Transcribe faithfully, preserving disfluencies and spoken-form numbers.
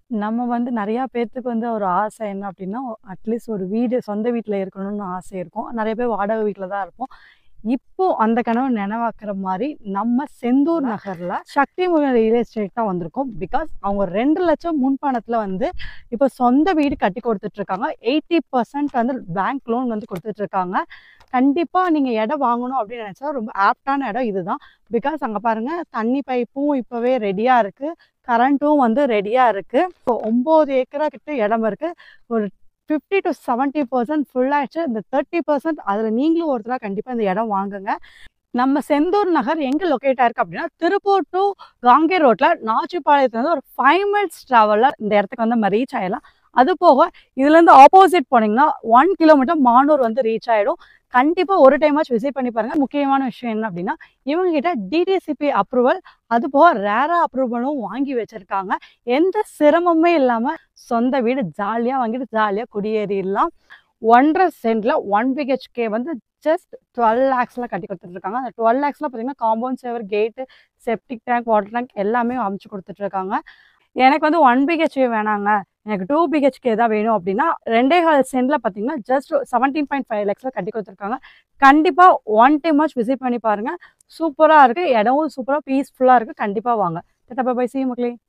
நம்ம வந்து நெறையா பேத்துக்கு வந்து ஒரு ஆசை என்ன அப்டின்னா, அட்லீஸ்ட் ஒரு வீடு சொந்த வீட்ல இருக்கணும்னு ஆசை இருக்கும். நெறைய பேர் வாடகை வீட்ல தான் இருப்போம். இப்போ அந்த கனவு நனவாக்குற மாரி நம்ம செந்தூர் நகர்ல சக்தி முகன் ரியல் எஸ்டேட் தான் வந்திருக்கோம். பிகாஸ் அவங்க ரெண்டு லட்சம் முன்பணத்துல வந்து இப்போ சொந்த வீடு கட்டி குடுத்துட்டு இருக்காங்க. எண்பது சதவீதம் வந்து பேங்க் லோன் வந்து குடுத்துட்டு இருக்காங்க. கண்டிப்பா நீங்க இடம் வாங்கணும் அப்படின்னு நினைச்சா ரொம்ப ஆப்டான இடம் இதுதான். பிகாஸ் அங்க பாருங்க தண்ணி பைப்பும் இப்பவே ரெடியா இருக்கு. கரண்ட்டும் வந்து ரெடியா இருக்கு. இப்போ ஒன்பது ஏக்கரா கிட்ட இடம் இருக்கு. ஒரு ஐம்பது டு எழுபது பர்சன்ட் ஃபுல் ஆயிடுச்சு. இந்த முப்பது பர்சன்ட் அதுல நீங்களும் ஒருத்தரா கண்டிப்பா இந்த இடம் வாங்குங்க. நம்ம செந்தூர் நகர் எங்க லொக்கேட் ஆயிருக்கு அப்படின்னா, திருப்பூர் டு காங்கேய ரோட்ல நாச்சிபாளையத்துல இருந்து ஒரு ஐந்து மினிட்ஸ் டிராவல்ல இந்த இடத்துக்கு வந்து நம்ம ரீச் ஆயிடலாம். அது போக இதுல இருந்து ஆப்போசிட் போனீங்கன்னா ஒன் கிலோமீட்டர் மானூர் வந்து ரீச் ஆயிடும். கண்டிப்பா ஒரு டைமாச்சும் விசிட் பண்ணி பாருங்க. முக்கியமான விஷயம் என்ன அப்படின்னா, இவங்க கிட்ட டிடிசிபி அப்ரூவல் அது போக ரேரா அப்ரூவலும் வாங்கி வச்சிருக்காங்க. எந்த சிரமமே இல்லாம சொந்த வீடு ஜாலியா வாங்கிட்டு ஜாலியா குடியேறிடலாம். ஒன்றரை சென்ட்ல ஒன் பிஹெச்கே வந்து ஜஸ்ட் டுவெல் லேக்ஸ்ல கட்டி கொடுத்துட்டு இருக்காங்க. அந்த டுவெல் லேக்ஸ்ல பார்த்தீங்கன்னா காம்பவுண்ட் சேவர், கேட்டு, செப்டிக் டேங்க், வாட்டர் டேங்க் எல்லாமே அமைச்சு கொடுத்துட்டு இருக்காங்க. எனக்கு வந்து ஒன் பிஹெச்கே வேணாங்க, எனக்கு டூ பிஹெச்கே தான் வேணும் அப்படின்னா ரெண்டே கால் சென்ட்ல பார்த்தீங்கன்னா ஜஸ்ட் செவன்டீன் பாயிண்ட் ஃபைவ் லேக்ஸ்ல கட்டி கொடுத்துருக்காங்க. கண்டிப்பா ஒன் டைம் வாட்ச் விசிட் பண்ணி பாருங்க. சூப்பரா இருக்கு, இடமும் சூப்பரா பீஸ்ஃபுல்லா இருக்கு. கண்டிப்பா வாங்க. பை பை, சி யூ மக்களே.